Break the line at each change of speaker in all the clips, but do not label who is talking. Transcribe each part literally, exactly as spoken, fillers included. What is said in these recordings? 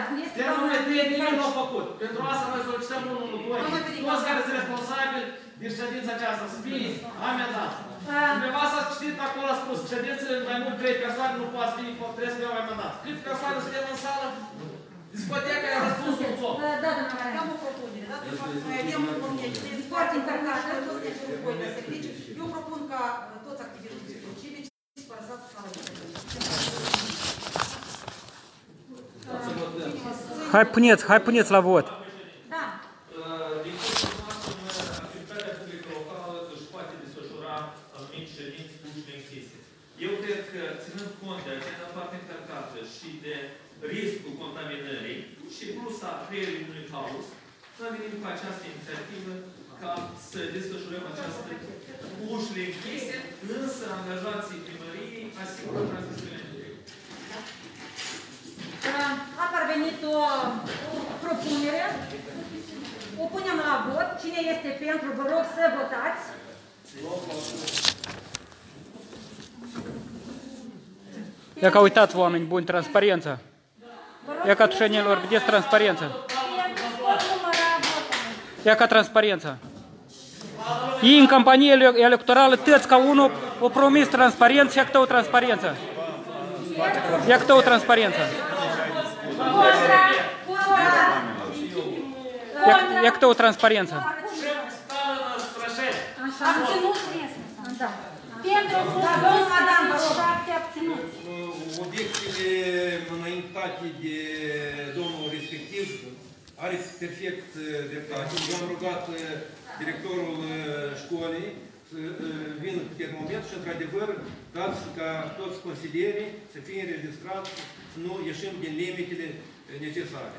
este termometrie nimeni nu a făcut. Pentru asta noi solicităm unu unu doi. Toți care sunt responsabili din ședința aceasta să fie amendați. Dumneavoastră ați citit acolo, a spus, ședințele mai mult trei persoane nu poate fi, trebuie să fie amendat. Câte persoane suntem în sală? Discoteca i-a răspuns un foc.
Da, doamna Mariana. Am o propunere, da? Noi avem un comitet de foarte încărcată, toți suntem cu voi de serviciu. Eu propun ca toți activității civici să părăsați sala de
Hai puneți, hai puneți la vot.
Da.
Din punctul nostru, activitatea publică locală își poate desfășura anumite ședințe cu ușile închise. Eu cred că, ținând cont de agenda foarte încărcată și de riscul contaminării și plusa creierii unui haos, noi venim cu această inițiativă ca să desfășurăm această cu ușile închise, însă angajații primăriei asigură transmisiunea.
A parvenit o, o propunere. O punem la vot. Cine este pentru, vă rog să votați.
Ia că uitați, oameni buni, transparența. Ia ca tușenilor, vedeți transparența. Ia ca transparența. Ei în campanie electorală, tăți ca unul, o promis transparență, ia că o transparență. Ia că o transparență. Ia că o transparență.
Pentru șapte abținuți.
Obiectele înaintate de domnul respectiv are perfect dreptate. Eu am rugat directorul școlii să vină cu termometru și, într-adevăr, dați ca toți consilierii să fie înregistrați, să nu ieșim din limitele necesare.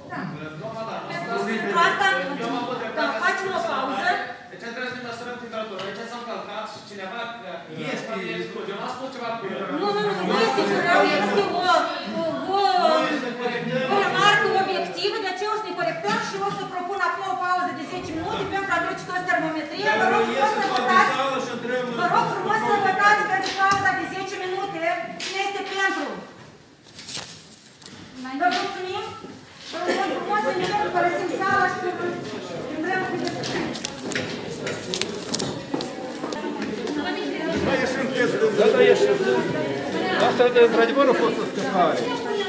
Pentru asta, facem o pauză.
Deci trebuie să ne măsurăm temperatura. Deci s-a încălcat și cineva este exclude. Eu n-am spus ceva cu el.
Nu, nu, nu, nu este curău, este o remarcă obiectivă, de aceea o să ne corectăm și o să propun acum o pauză de zece minute pentru a trece toți termometria. Vă rog frumos să votați. Vă rog frumos să votați pentru pauza de zece minute. Cine este pentru? Vă mulțumim. Vă rog frumos să ne părăsim sala și intrăm cu
Da, da, ieșim. Asta, într-adevăr, a fost o scăpare.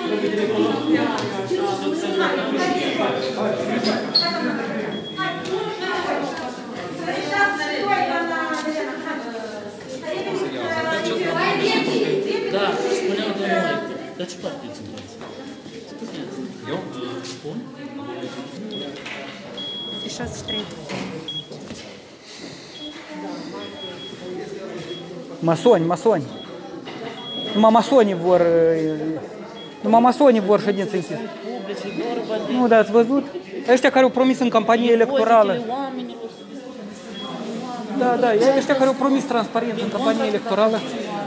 Da, spuneam domnule, dar ce partid sunteți?
Eu?
Spun?
șase și trei.
Masoni, masoni. Numai masonii vor... Numai masonii vor ședință închisă. Nu, dar ați văzut? Ăștia care au promis în campanie electorală. Da, da, ăștia care au promis transparență în campanie electorală.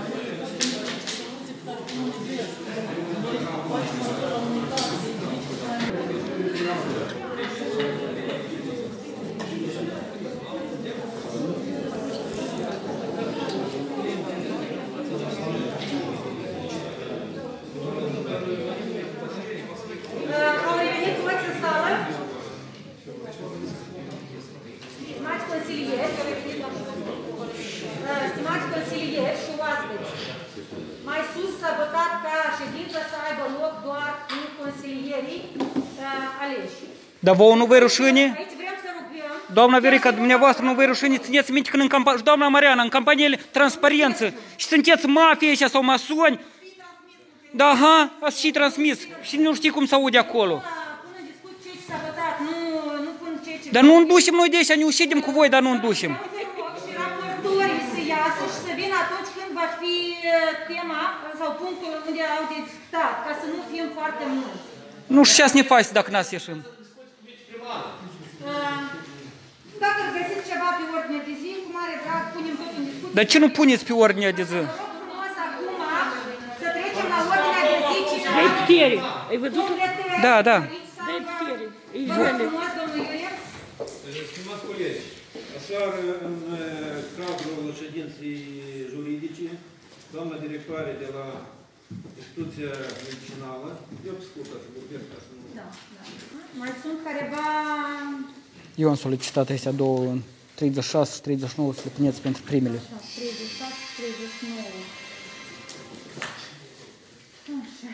Stimați consilieri și oaspeți, mai sus s-a votat ca ședința să aibă loc doar cu consilierii uh, aleși.
Dar vouă nu vă rușine?
Aici vrem să rugăm...
Doamna Verica, dumneavoastră nu vă rușine? Țineți minte când în campanie... Doamna Mariana, în campanie transparență și sunteți mafie ăștia sau masoni? Da, ha, ați și transmis. Și nu știi cum se aude acolo.
Până în discuție ce s-a votat, nu, nu pun ce ce...
Dar nu înducem noi de ăștia, ne uședem cu voi, dar nu înducem.
Și raportorii să iasă și să vină atunci când va fi tema sau punctul unde au de discutat, ca să nu fim foarte mulți.
Nu știu ce ne faci dacă n-ați ieșim.
Dacă găsiți ceva pe ordinea de zi, cu mare drag punem tot în discuție.
Dar ce nu puneți pe ordinea de zi?
Vă rog frumos acum să trecem la ordinea de zi.
Dai putere. Ai văzut?
Da, da.
Dai putere.
Vă rog frumos, domnul Iurie.
Stimați colegi, aseară în cadrul ședinței juridice, doamna directoare de la instituția medicinală, eu scurt să vorbesc ca să nu
Mai sunt careva...
Eu am solicitat astea două, treizeci și șase și treizeci și nouă, să le puneți pentru primele.
treizeci și șase și treizeci și nouă. Așa.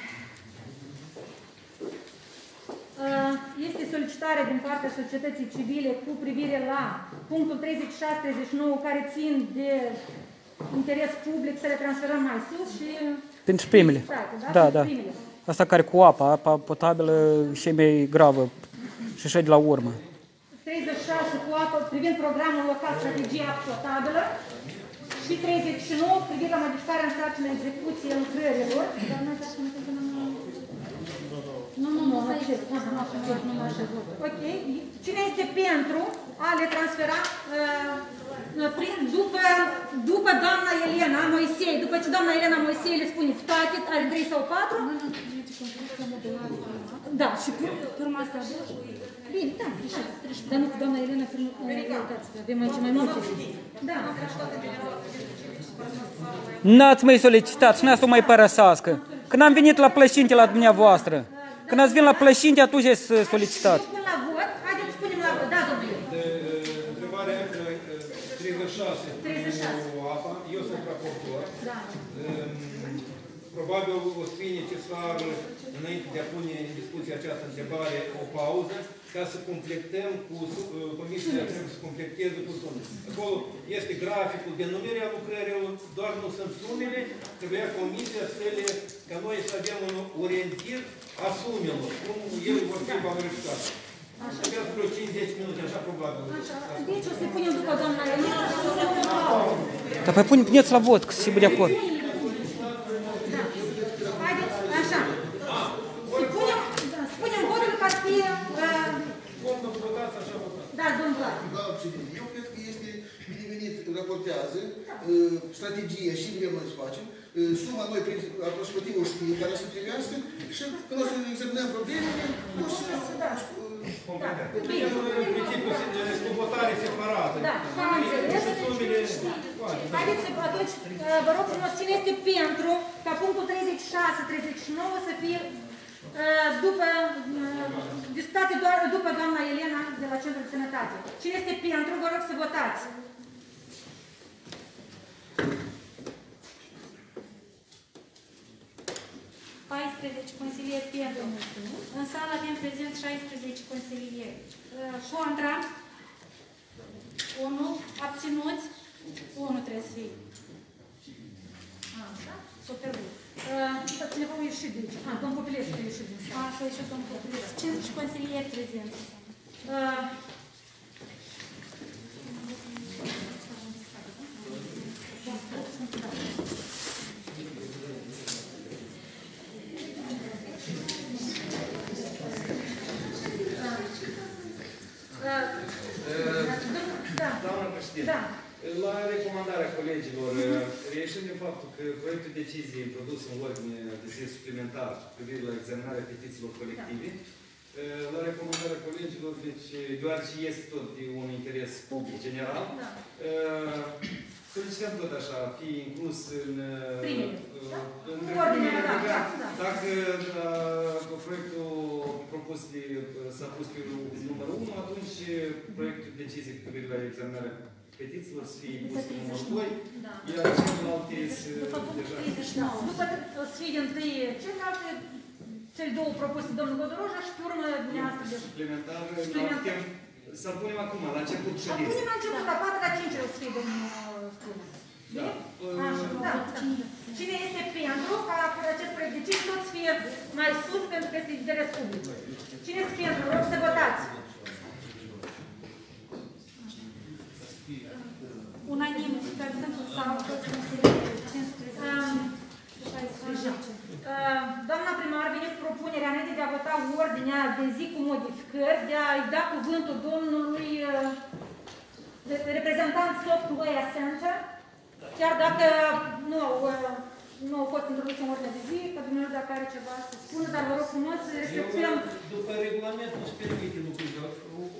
Este solicitare din partea societății civile cu privire la punctul treizeci și șase treizeci și nouă care țin de interes public să le transferăm mai sus și...
Pentru primele. Da, da.
Primele.
Asta care cu apa, apa potabilă și mai gravă și așa de la urmă.
treizeci și șase cu apă privind programul local strategie apă potabilă și treizeci și nouă privind la modificarea în sarcină execuție lucrărilor. Dar noi așa nu putem... Nu, nu, nu, acest. Nu, nu, acest. Ok. Cine este pentru a le transfera prin, după, după doamna Elena Moisei, după ce doamna Elena Moisei le spune toate, are trei sau patru? Da, și firma asta a doua? Bine, da, dar nu cu doamna Elena, avem aici mai multe. Da.
N-ați mai solicitat și n-ați o mai părăsească. Când am venit la plășinte la dumneavoastră, când ați venit la plășinte, atunci ați solicitat.
Spun la vot, haideți spunem la vot, da, domnule.
Întrebarea treizeci și șase cu apa, eu sunt raportor.
Da.
Probabil o să fie necesar, înainte de a pune în discuție această întrebare, o pauză, ca să completăm cu, comisia trebuie să completeze cu sume. Acolo este graficul, denumirea lucrărilor, doar nu sunt sumele, trebuia comisia să le, ca noi să avem un orientir a sumelor, cum ele vor fi valorificate. Așa vreo cincizeci minute, așa probabil.
Deci o să punem după doamna Elena.
Dar păi puneți la vot, că se bude acord.
Așa. Spunem, spunem votul ca să fie... Da, domnul Vlad.
Eu cred că este binevenit, raportează strategia și vrem noi să facem, suma noi, aproximativ o știm care să trebuiască și când o să examinăm problemele, o să...
Este o votare separată.
Da, am înțeles. Haideți să, atunci, vă rog frumos, cine este pentru ca punctul treizeci și șase treizeci și nouă să fie după, discutate doar după doamna Elena de la Centrul de Sănătate. Cine este pentru, vă rog să votați.
paisprezece consilieri pentru. În sală avem prezent șaisprezece consilieri. Contra. unu. Abținuți. unu trebuie să fie.
Așa, super bun. Cineva a ieșit de aici. Ah, domnul Popilescu a ieșit din sală.
Așa, a ieșit domnul Popilescu. cincisprezece consilieri prezenți.
Doamna președinte, la recomandarea colegilor, reieșind din faptul că proiectul deciziei introdus în ordine de zi suplimentar privind la examinarea petițiilor colective, la recomandarea colegilor, deci, deoarece este tot de un interes public general, solicităm tot așa, fi inclus în... Dacă proiectul propus s-a pus pe numărul unu, atunci proiectul deciziei cu privire la examinarea petițiilor să fie pus pe numărul doi, iar celelalte deja...
După să fie din tâi celelalte, cele două propuse domnul Godoroja și pe urmă dumneavoastră de...
Suplimentar, să-l punem acum, la început ședinței.
Punem la început, la patru, la cinci o să fie domnul Stână.
Da.
Da. Cine este pentru ca acest proiect de decizie tot să fie mai sus pentru că este interes public? Cine este pentru? Rog să votați.
Unanim, prezentul sau toți consilierii.
Doamna primar vine cu propunerea înainte de a vota ordinea de zi cu modificări, de a-i da cuvântul domnului reprezentant Software Center, chiar dacă nu au, nu au fost introduse în ordinea de zi, că dumneavoastră dacă are ceva să spună, dar vă rog frumos să respectăm...
După regulament nu se permite lucrurile.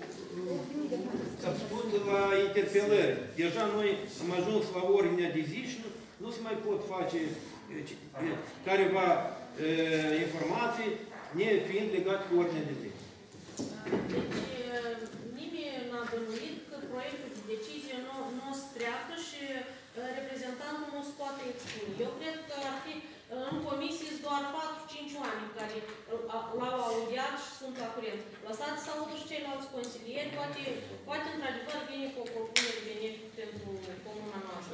Să spun la interpelări. Deja noi am ajuns la ordinea de zi și nu, nu se mai pot face careva informații nefiind legat cu ordinea de zi.
Deci, nimeni n-a bănuit că proiectul de decizie nu, nu o să treacă și reprezentantul nu se poate expune. Eu cred că ar fi în comisie doar patru cinci oameni care l-au audiat și sunt la curent. Lăsați să audă și ceilalți consilieri, poate, poate într-adevăr vine cu o propunere benefică pentru comuna noastră.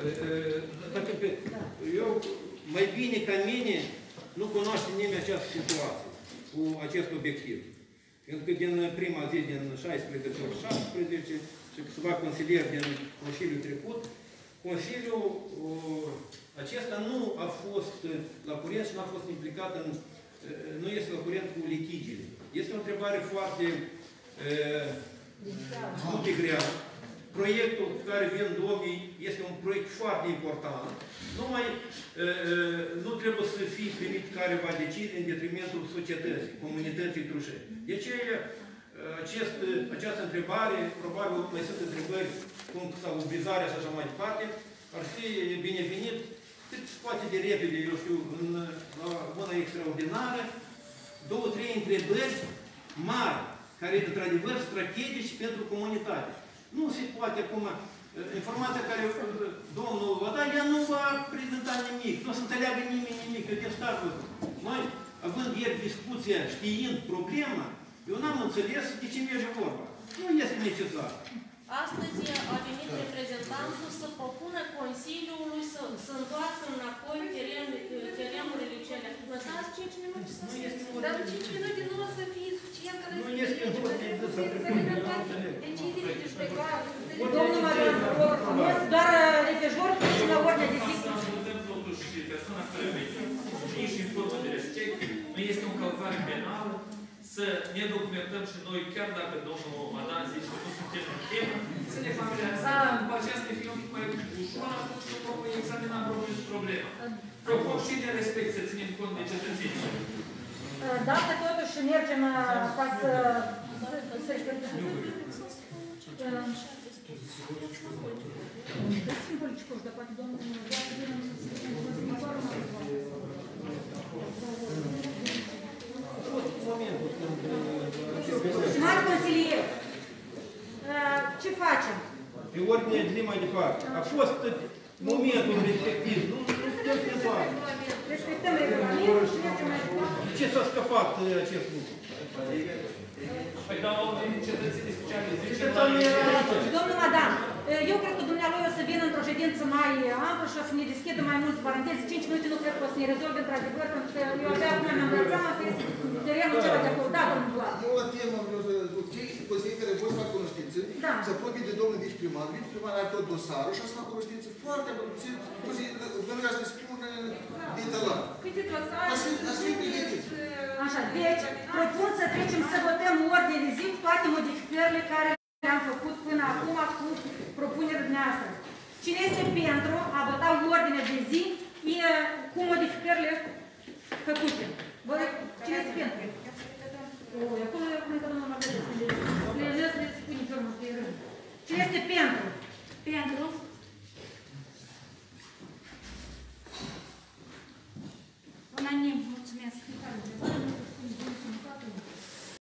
Eu, mai bine ca mine, nu cunoaște nimeni această situație cu acest obiectiv. Pentru că din prima zi, din șaisprezece ori șaptesprezece, și câțiva consilieri din Consiliul trecut, Consiliul acesta nu a fost la curent și nu a fost implicat în, nu este la curent cu litigiile. Este o întrebare foarte foarte grea. Proiectul cu care vin domnii este un proiect foarte important. Numai nu trebuie să fie primit care va decide în detrimentul societății, comunității trușeni. De aceea, acest, această întrebare, probabil mai sunt întrebări cum sau ubrizarea și așa mai departe, ar fi binevenit cât se poate de repede, eu știu, în la mână extraordinară, două, trei întrebări mari, care, într-adevăr, strategici pentru comunitate. Nu se poate acum, informația care domnul va da, ea nu va prezenta nimic, nu o să înțeleagă nimeni nimic, eu de startul. Noi, având ieri discuția, știind problema, eu n-am înțeles de ce merge vorba. Nu este necesar.
Astăzi a venit reprezentantul să propună Consiliului să, să întoarcă înapoi teren, terenurile cele. Lăsați cinci minute să se... Dar cinci minute nu o să fie suficient ca
nu este în ordine să
deciziile despre care...
Domnul Marian, vă rog frumos, doar repejor și la ordine de zi.
Salutăm totuși persoana care vine și în formă de respect. Nu este o încălcare penală să ne documentăm și noi, chiar dacă domnul Madan zice că nu suntem în temă, să ne familiarizăm, după aceea să ne fie un pic mai ușor, să propun examinăm propun problema. Propun și de respect să ținem cont de cetățeni.
Dacă totuși mergem ca să să respectăm. Simbolici, dar poate domnul Stimați consilieri, ce facem?
Pe ordine de zi mai departe. A fost momentul respectiv. Nu putem schimba.
Respectăm regulamentul și mergem mai departe.
De ce s-a scăpat acest lucru?
Păi dau cetățenii specializați.
Domnul Madan, eu cred că dumnealui o să vină într-o ședință mai amplă și o să ne deschidă mai multe paranteze. cinci minute nu cred că o să ne rezolve într-adevăr, pentru că eu abia acum mi-am dat seama că este terenul ceva de acolo. Da, domnul Vlad.
Eu o temă vreau să duc. Cei consilii care vor să fac cunoștință, să apropie de domnul viceprimar. Viceprimar are tot dosarul și o să fac cunoștință foarte puțin, pentru ca să spună detalat.
Câte dosare?
Așa, deci, propun să trecem să votăm ordine de zi cu toate modificările care le-am făcut până acum cu propunerea dumneavoastră. Cine este pentru a vota ordine de zi cu modificările făcute? Cine este pentru? Acolo eu cred că domnul Margaret le lăs, le spune pe urmă pe rând. Cine este pentru? Pentru?
Unanim, mulțumesc.